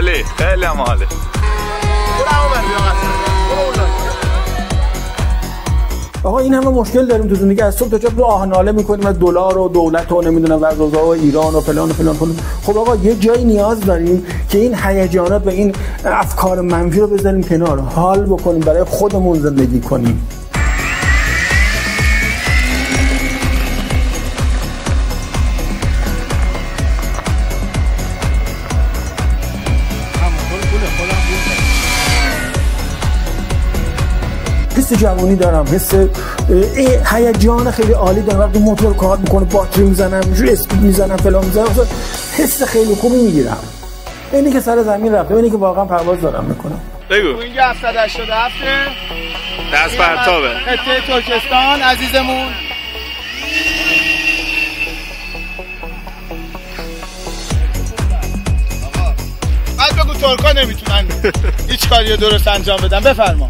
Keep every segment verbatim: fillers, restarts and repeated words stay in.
عالی، خیلی هم عالی. آقا این همه مشکل داریم تو زندگی، از صبح تا شب رو آه ناله میکنیم از دلار و دولت و نمیدونم وضع و ایران و فلان و فلان فلان. خب آقا یه جایی نیاز داریم که این هیجانات و این افکار منفی رو بذاریم کنار، حال بکنیم، برای خودمون زندگی کنیم. حس جوانی دارم، حس هیجان خیلی عالی دارم وقتی موتور کار میکنه، باتری میزنم، جو اسپید میزنم، فلان میزنم، حس خیلی خوبی میگیرم. اینی که سر زمین رفته، اینی که واقعا پرواز دارم میکنم. بگو. اینجا هفتصد و هشتاد و هفت دست پرتابه. خطه ترکستان عزیزمون. بعد بگو ترکا نمیتونن هیچ کاری درست انجام بدن. بفرما.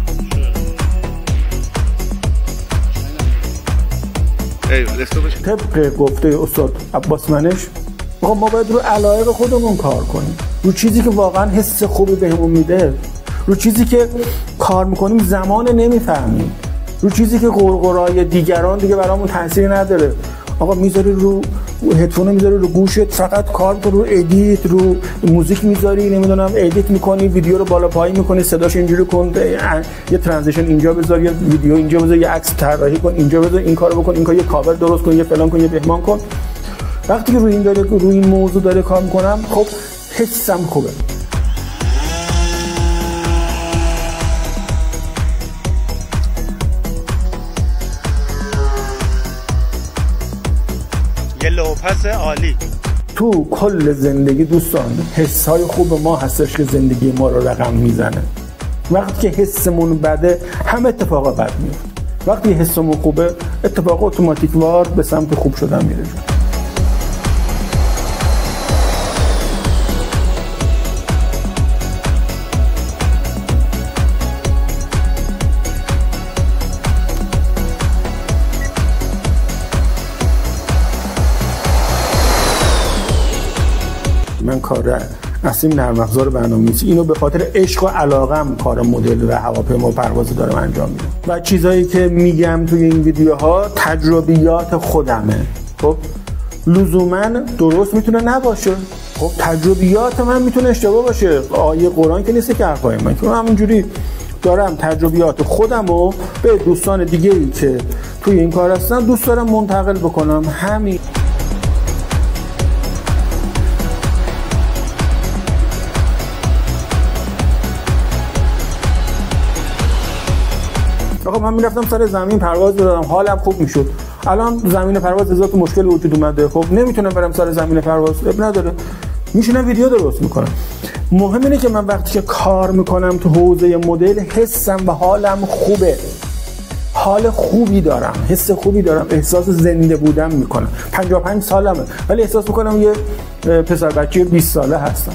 طبق گفته استاد عباس منش ما باید رو علایق خودمون کار کنیم، رو چیزی که واقعا حس خوبی بهمون میده، رو چیزی که کار میکنیم زمان نمیفهمیم، رو چیزی که غرغرای دیگران دیگه برامون تاثیر نداره. آقا میذاری رو هدفون، میذاری رو گوشت، فقط کار کن، رو ادیت، رو موزیک میذاری، نمیدونم ادیت میکنی، ویدیو رو بالا پایین میکنی، صداش اینجوری کن، یه ترانزیشن اینجا بذار، یه ویدیو اینجا بذار، یه عکس طراحی کن اینجا بذار، این کارو بکن، این کار، یه کاور درست کن، یه فلان کن، یه بهمان کن. وقتی که روی این داره روی این موضوع داره کار میکنم، خب حسم خوبه. یه لوپس عالی. تو کل زندگی دوستان حسای خوب ما هستش که زندگی ما رو رقم میزنه. وقتی که حسمون بده همه اتفاقا بد میفته. وقتی حسمون خوبه اتفاق اتوماتیک وار به سمت خوب شدن میره. من کار اصلی نرم افزار برنامه‌نویسی، اینو به خاطر عشق و علاقم کار مدل و هواپیما و پرواز دارم انجام میدم و چیزایی که میگم توی این ویدیوها تجربیات خودمه. خب لزوما درست میتونه نباشه، خب تجربیات من میتونه اشتباه باشه، آیه قرآن که نیست که حرفای من، که همینجوری دارم تجربیات خودمو به دوستان دیگه‌ای که توی این کار هستن دوست دارم منتقل بکنم. همین. آقا من میرفتم سر زمین پرواز دادم، حالم خوب میشد. الان زمین پرواز ازات مشکل وجود اومده، خب نمیتونم برم سر زمین پرواز، اب نداره، میشینم ویدیو درست میکنم. مهم اینه که من وقتی که کار میکنم تو حوزه مدل حسم و حالم خوبه، حال خوبی دارم، حس خوبی دارم، احساس زنده بودن میکنم. پنجاه و پنج سالمه ولی احساس میکنم یه پسر بچه بیست ساله هستم.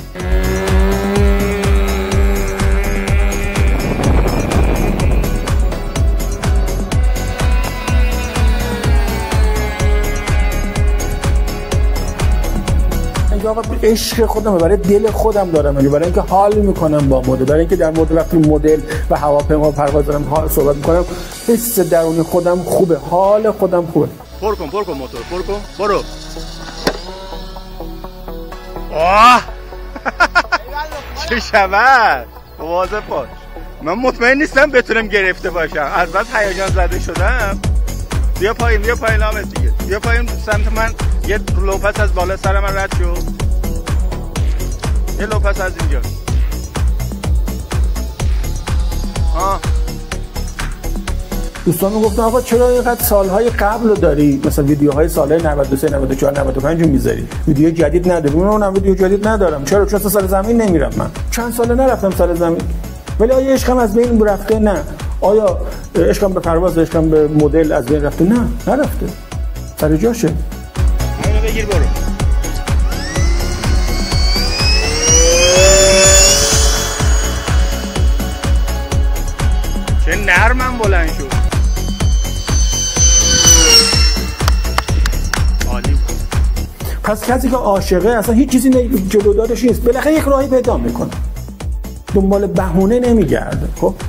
آقا عشق خودم برای دل خودم دارم، برای اینکه حال میکنم با مدل، برای اینکه در مورد وقتی مدل و هواپیما پرواز دارم حال صحبت میکنم، حس درونی خودم خوبه، حال خودم خوبه. پر کن پر کن موتور پر کن، برو. آه چه شود، مواظب باش. من مطمئن نیستم بتونم گرفته باشم، از بس هیجان زده شدم. بیا پایین، بیا پایین لامس دیگه، بیا پایین سمت من. یه لوپس از بالا سر من رد شد، یه لوپس از اینجا. آه دوستان میگفتن آقا چرا اینقدر سالهای قبل رو داری، مثلا ویدیوهای سالهای نود و سه نود و چهار نود و پنج رو میذاری، ویدیو جدید نداری؟ اونم ویدیو جدید ندارم. چرا؟ چون سر زمین نمیرم، من چند ساله نرفتم سر زمین. ولی آیا عشقم از بین رفته؟ نه. آیا عشقم به پرواز، عشقم به مدل از بین رفته؟ نه، نرفته، سر جاشه. اینو بگیر برو. چه نرمم بلند شد. پس کسی که عاشقه اصلا هیچ چیزی جلودارش نیست، بالاخره یک راهی پیدا میکنه، دنبال بهونه نمیگرده. خب